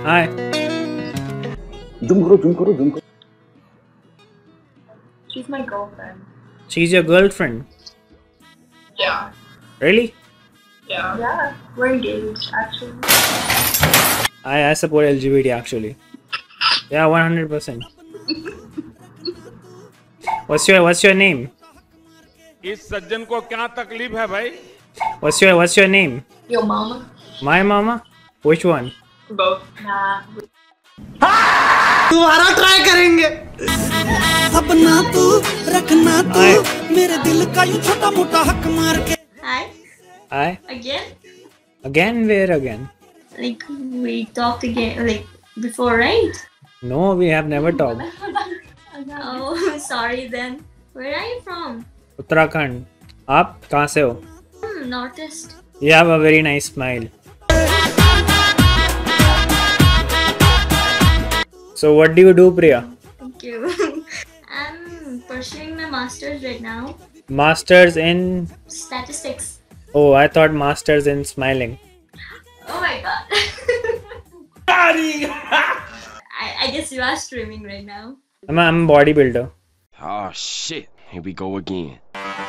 Hi. Zoom करो. She's my girlfriend. She's your girlfriend? Yeah. Really? Yeah. We're engaged, actually. I support LGBT actually. Yeah, 100%. What's your name? इस सज्जन को क्या तकलीफ है भाई? What's your name? Your mama? My mama? Which one? Both. Nah. दोबारा try करेंगे। अब ना तू रखना तू मेरे दिल का यूं छोटा मोटा हक मार के। Hi. Again? Again? Where again? Like, we talked again, like, before, right? No, we have never talked. Oh, sorry then. Where are you from? Uttarakhand. आप कहाँ से हो? Northeast. You have a very nice smile. So what do you do, Priya? Thank you. I'm pursuing my master's right now. Masters in... Statistics. Oh, I thought masters in smiling. Oh my god. I guess you are streaming right now. I'm a bodybuilder. Oh shit, here we go again.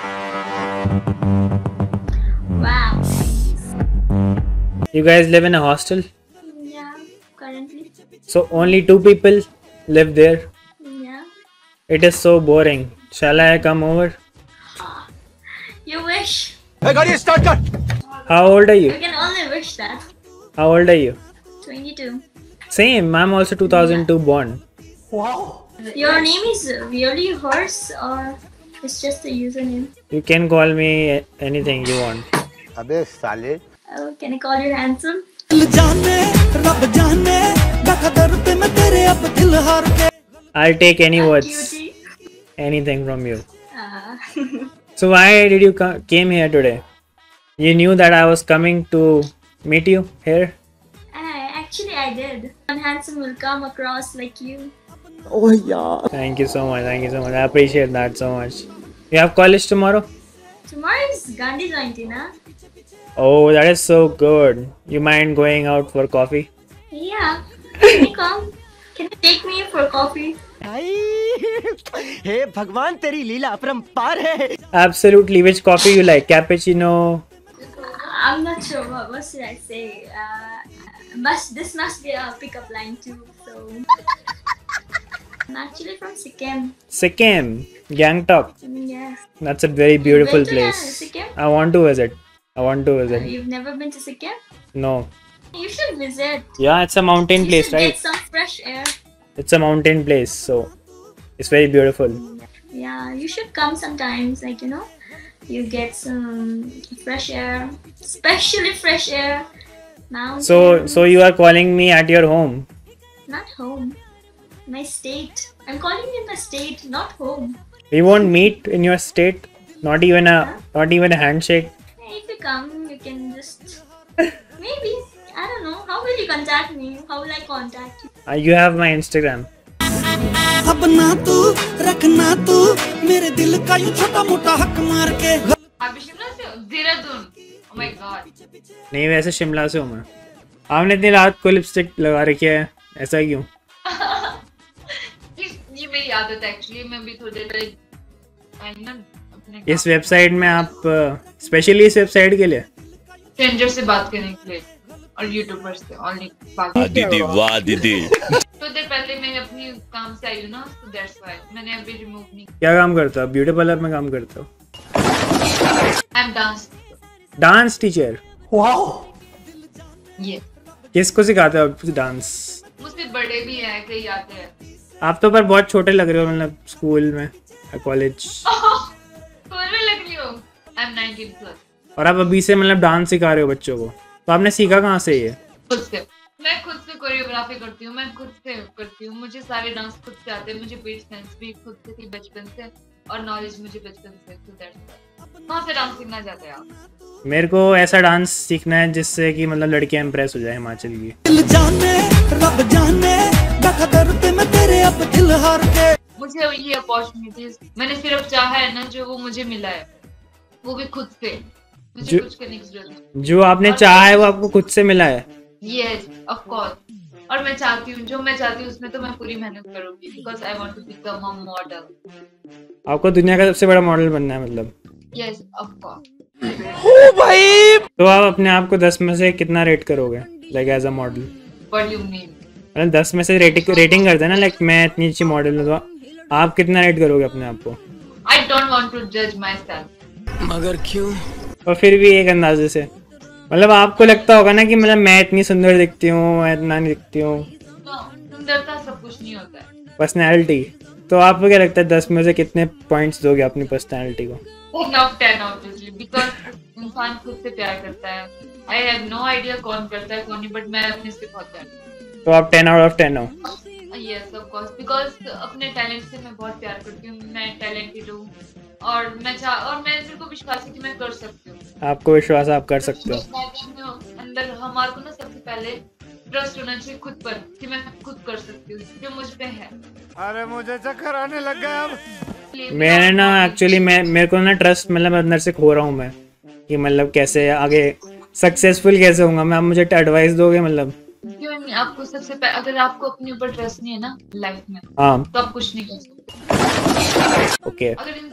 Wow. You guys live in a hostel? Yeah, currently. So only 2 people live there? Yeah. It is so boring. Shall I come over? You wish. How old are You you? can only wish that. How old are you? 22. Same, I'm also 2002 born. Your name is really hers or it's just a username? You can call me anything you want. अबे साले. Oh, can I call you handsome? दिल जाने रब जाने बकदर पे मैं तेरे अब दिल हार के। I'll take any words, Cutie. anything from you. Uh, So why did you came here today? You knew that I was coming to meet you here? actually, I did. One handsome will come across like you. Oh yeah. Thank you so much. I appreciate that so much. You have college tomorrow? Tomorrow is Gandhi Jayanti, na? Oh, that is so good. You mind going out for coffee? Yeah. Can you come? Can you take me for coffee? हे भगवान तेरी लीला अपरंपार है। Absolutely. Which coffee you like? Cappuccino? I'm not sure what should I say. This must be a pickup line too. So I'm actually from Sikkim. Sikkim? Gangtok? Yeah. That's a very beautiful Been to place. Sikkim? I want to visit. You've never been to Sikkim? No. You should visit. Yeah, it's a mountain You place, should right? get some fresh air. It's a mountain place, so it's very beautiful. Yeah, you should come sometimes. Like, you get some fresh air, especially fresh air. Now. So you are calling me at your home? Not home. My state. I'm calling you my state, not home. We won't meet in your state. Not even a handshake. Hey, if you come, you can just maybe. I don't know. How will you contact me? How will I contact you? You have my Instagram. अब ना तू रखना तू मेरे दिल का यूं छोटा मोटा हक मार के। आप भी शिमला से हो? देहरादून। Oh my god. नहीं, वैसे शिमला से हूँ मैं। आपने इतनी रात को लिपस्टिक लगा रखी है, ऐसा क्यों? ये मेरी आदत है एक्चुअली। मैं भी थोड़ी देर अपने इस वेबसाइट में आप स्पेशली इस वेबसाइट के लिए स्ट्रेंजर से बात करने के लिए और यूट्यूबर्स से ओनली बात। दीदी वाह दीदी। तो देर पहले मैं अपनी काम से आई हूँ ना, तो दैट्स व्हाई मैंने अभी रिमूव नहीं। क्या काम करता हो? ब्यूटी पार्लर में काम करता हो? I am dance teacher? ये किसको सिखाते हो आप डांस? मुझसे बड़े भी हैं, कई आते हैं। आप तो पर बहुत छोटे लग रहे हो, मतलब स्कूल में, कॉलेज। स्कूल में लग रही हो? I am 19 plus. और आप अभी से मतलब डांस सिखा रहे हो बच्चों को, तो आपने सीखा कहाँ से ये? खुद से। मैं खुद से कोरियोग्राफी करती हूँ, मैं खुद से करती हूँ। मुझे सारे डांस खुद से आते हैं। मुझे बीट सेंस भी खुद से थी बचपन से और नॉलेज मुझे बचपन से। तो दैट्स कहाँ से डांस सीखना चाहते हैं आप? मेरे को ऐसा डांस सीखना है जिससे कि मतलब लड़कियां इंप्रेस हो जाए हिमाचल की। दिल जाने रब जाने बकदर पे मैं तेरे अब दिल हार के। मुझे ये अपॉर्चुनिटीज मैंने सिर्फ चाहा है ना, जो वो मुझे मिला है, वो भी खुद से। मुझे कुछ करने की जरूरत नहीं। जो आपने चाहा है वो आपको खुद से मिला है? Yes, of course. और मैं चाहती हूँ, जो मैं चाहती हूँ उसमें तो मैं पूरी मेहनत करूंगी, because I want to become a model. आपको दुनिया का सबसे बड़ा मॉडल बनना है मतलब? Yes of course. तो आप अपने आप को 10 में से कितना रेट करोगे, like as a model? What you mean? मतलब 10 में से रेटिंग करते हैं ना, लाइक मैं इतनी अच्छी मॉडल हूँ, तो आप कितना रेट करोगे अपने आप को? आई डोंट वांट टू जज माई सेल्फ। मगर क्यों? और फिर भी एक अंदाजे से, मतलब आपको लगता होगा ना कि मतलब मैं इतनी सुंदर दिखती हूँ, मैं इतना नहीं दिखती हूँ। सुंदरता सब कुछ नहीं होता है, पर्सनैलिटी। तो आपको क्या लगता है 10 में से कितने पॉइंट्स दोगे अपनी पर्सनैलिटी को? 10 ऑब्वियसली, बिकॉज इंसान खुद से प्यार करता है। आई हैव नो आइडिया कौन करता है कौन नहीं, बट मैं अपने से बहुत प्यार करती हूँ। तो आप 10 आउट ऑफ 10 हो? यस ऑफ कोर्स, बिकॉज अपने टैलेंट से मैं बहुत प्यार करती हूँ। मैं टैलेंटेड हूँ और मेरे को विश्वास है कि मैं कर सकती हूँ। आपको विश्वास है आप कर सकते हो? अंदर हमारे को ना सबसे पहले ट्रस्ट होना चाहिए खुद पर कि मैं खुद कर सकती हूँ, जो मुझ पे है। अरे मुझे चक्कर आने लग गया अब। मैंने ना एक्चुअली मेरे को ना ट्रस्ट मतलब अंदर से खो रहा हूँ मैं, कि मतलब कैसे आगे सक्सेसफुल कैसे होऊंगा मैं। आप मुझे एडवाइस दोगे मतलब? क्यों नहीं, आपको सबसे पहले अगर आपको अपने ऊपर ट्रस्ट नहीं है ना लाइफ में, हाँ तो आप कुछ नहीं कर सकते। ओके।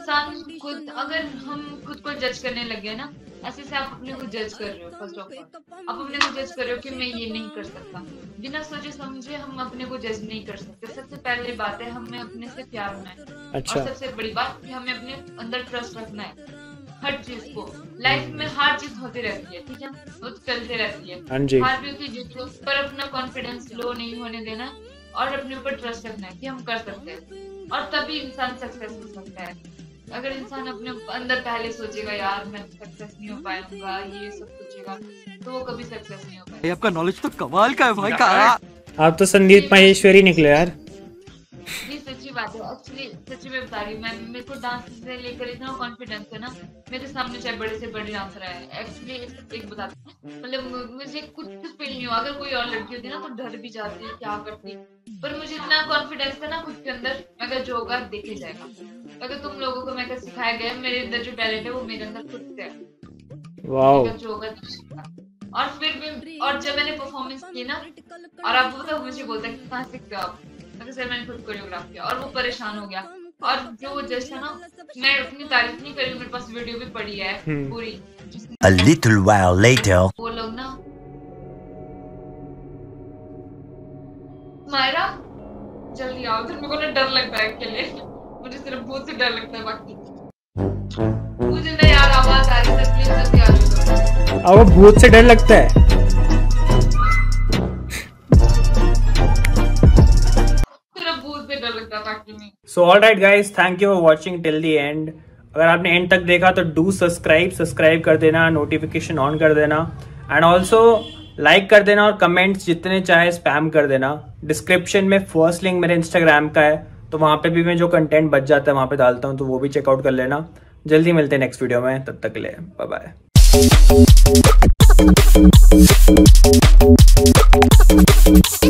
अगर हम खुद को जज करने लगे ना, ऐसे से आप अपने को जज कर रहे हो। फर्स्ट ऑफ ऑल आप अपने को जज कर रहे हो कि मैं ये नहीं कर सकता। बिना सोचे समझे हम अपने को जज नहीं कर सकते। सबसे पहले बात है हमें अपने से प्यार होना है। अच्छा। और सबसे बड़ी बात कि हमें अपने अंदर ट्रस्ट रखना है हर चीज को। लाइफ में हर चीज होती रहती है, ठीक है, वो तो चलते रहती है। हाँ जी। हार भी होती है, पर अपना कॉन्फिडेंस लो नहीं होने देना और अपने ऊपर ट्रस्ट रखना है कि हम कर सकते हैं, और तभी इंसान सक्सेस हो सकता है। अगर इंसान अपने अंदर पहले सोचेगा यार मैं सक्सेस नहीं हो पाऊंगा, ये सब सोचेगा, तो वो कभी सक्सेस नहीं हो पाएगा। आपका नॉलेज तो कमाल का है भाई। आप तो संदीप माहेश्वरी निकले यार। ये सच्ची बात है, एक्चुअली सच्ची में बता रही हूँ। मेरे को डांस से लेकर इतना कॉन्फिडेंस है ना, मेरे सामने चाहे बड़े से बड़े डांसर आए। एक्चुअली एक बताती हूँ, मतलब मुझे कुछ फील नहीं हुआ। अगर कोई और लड़की होती ना तो डर भी जाती, क्या करती, पर मुझे इतना कॉन्फिडेंस था ना खुद के अंदर, अगर जो होगा देखे जाएगा। अगर तुम लोगों को मैं सिखाया गया, मेरे अंदर जो टैलेंट है वो मेरे अंदर खुद से है। वाओ। जो होगा देखेगा। और फिर भी, और जब मैंने परफॉर्मेंस की ना, और आपको पता मुझे बोलता है कि कहाँ सीखते हो आप, सर मैंने खुद कोरियोग्राफ किया, और वो परेशान हो गया। और जो वो जज था ना, मैं अपनी तारीफ नहीं करी, मेरे पास वीडियो भी पड़ी है पूरी। A little while later. वो लोग ना, मायरा जल्दी आओ, फिर मेरे को ना डर लगता है अकेले। मुझे सिर्फ भूत से डर लगता है, बाकी मुझे ना यार आवाज आ रही है, प्लीज जल्दी आ जाओ। अब वो भूत से डर लगता है? So alright guys, thank you for watching till the end. अगर आपने एंड तक देखा तो डू सब्सक्राइब कर देना, नोटिफिकेशन ऑन कर देना, एंड ऑल्सो लाइक कर देना, और कमेंट्स जितने चाहे स्पैम कर देना। डिस्क्रिप्शन में फर्स्ट लिंक मेरे इंस्टाग्राम का है, तो वहां पे भी मैं जो कंटेंट बच जाता है वहां पे डालता हूँ, तो वो भी चेकआउट कर लेना। जल्दी मिलते हैं नेक्स्ट वीडियो में, तब तक के लिए बाय बाय।